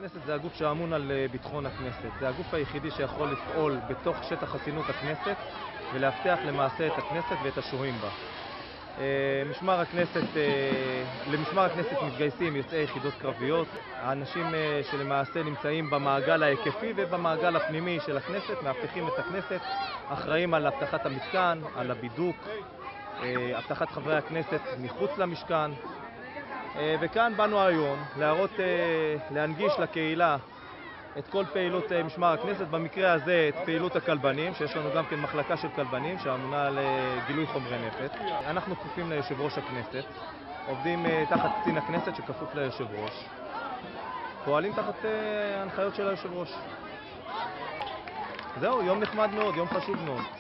הכנסת זה הגוף שאמון על ביטחון הכנסת. זה הגוף היחידי שיכול לפעול בתוך שטח חסינות הכנסת ולהבטיח למעשה את הכנסת ואת השוהים בה. למשמר הכנסת מתגייסים יוצאי יחידות קרביות, האנשים שלמעשה נמצאים במעגל ההיקפי ובמעגל הפנימי של הכנסת, מאבטחים את הכנסת, אחראים על אבטחת המשכן, על הבידוק, אבטחת חברי הכנסת מחוץ למשכן. וכאן באנו היום להנגיש לקהילה את כל פעילות משמר הכנסת, במקרה הזה את פעילות הכלבנים, שיש לנו גם כן מחלקה של כלבנים שאמונה על גילוי חומרי נפץ. אנחנו כפופים ליושב ראש הכנסת, עובדים תחת קצין הכנסת שכפוף ליושב ראש, פועלים תחת הנחיות של היושב ראש. זהו, יום נחמד מאוד, יום חשוב מאוד.